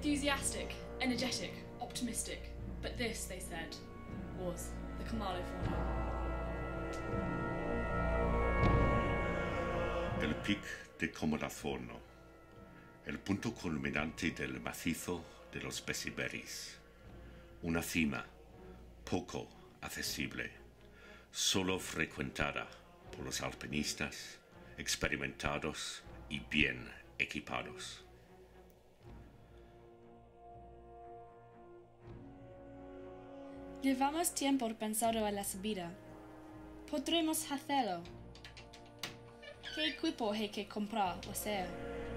Enthusiastic, energetic, optimistic. But this, they said, was the Camaloforno. El pic de Camaloforno, el punto culminante del macizo de los Besiberis. Una cima poco accesible, solo frecuentada por los alpinistas experimentados y bien equipados. Llevamos tiempo pensando en la subida. ¿Podremos hacerlo? ¿Qué equipo hay que comprar o sea?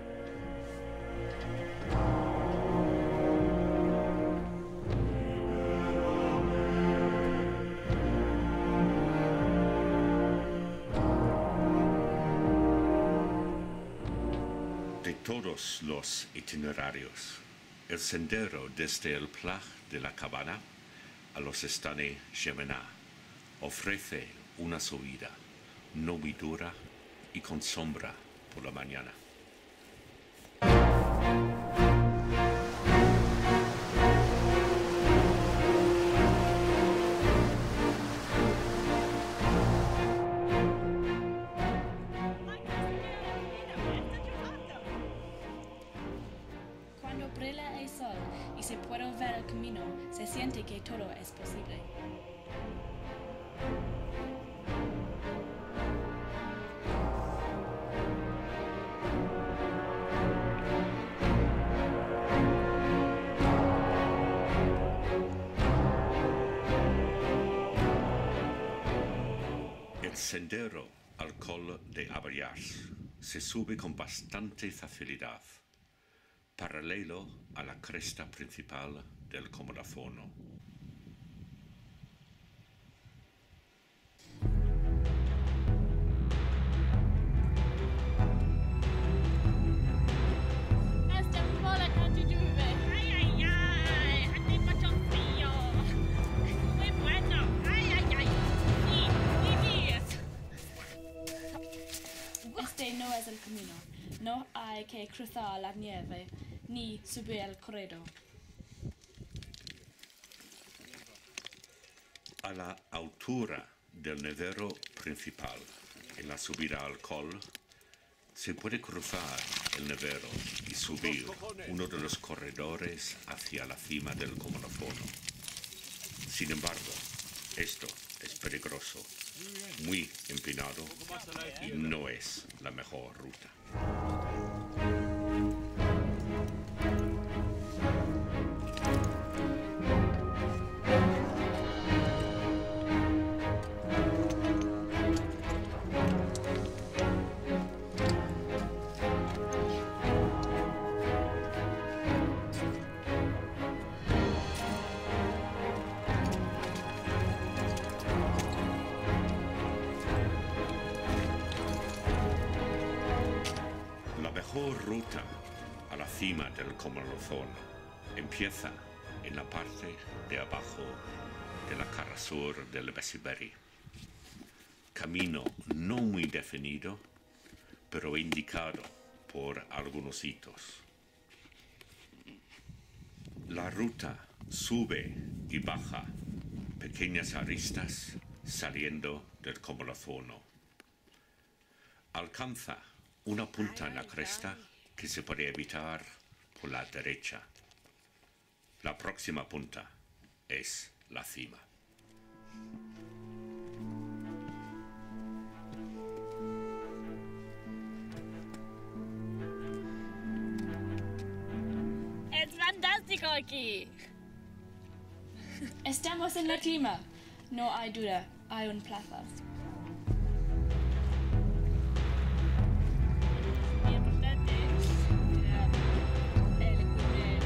De todos los itinerarios, el sendero desde el Pla de la Cabana a los Estanes Gémenas ofrece una subida no muy dura y con sombra por la mañana. Cuando brilla el sol y se puede ver el camino, se siente que todo es posible. El sendero al Col de Abrillars se sube con bastante facilidad, paralelo a la cresta principal del Camaloforno. Esta mola cuando llueve. Ay, ay, ay. Hace mucho frío. Muy bueno. Ay, ay, ay. Este no es el camino. No hay que cruzar la nieve ni subir el corredor. A la altura del nevero principal, en la subida al col, se puede cruzar el nevero y subir uno de los corredores hacia la cima del Camaloforno. Sin embargo, esto es peligroso, muy empinado y no es la mejor ruta. La mejor ruta a la cima del Camaloforno empieza en la parte de abajo de la cara sur del Besiberi. Camino no muy definido, pero indicado por algunos hitos. La ruta sube y baja pequeñas aristas saliendo del Camaloforno. Alcanza una punta en la cresta que se puede evitar por la derecha. La próxima punta es la cima. Es fantástico aquí. Estamos en la cima. No hay duda, hay un plaza. Muy importante. El cumple.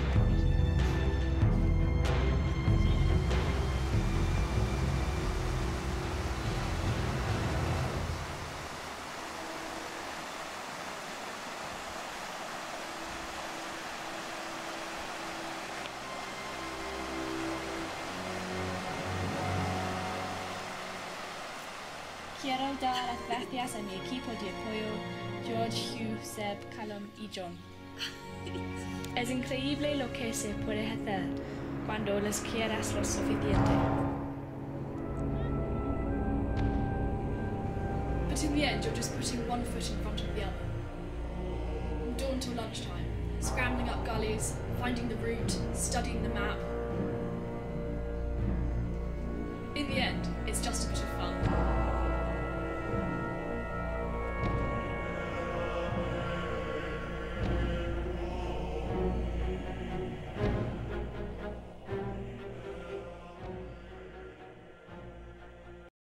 Quiero dar las gracias a mi equipo de apoyo, George, Hugh, Seb, Callum y John. Es increíble lo que se puede hacer cuando les quieras lo suficiente. But in the end, you're just putting one foot in front of the other. From dawn till lunchtime, scrambling up gullies, finding the route, studying the map,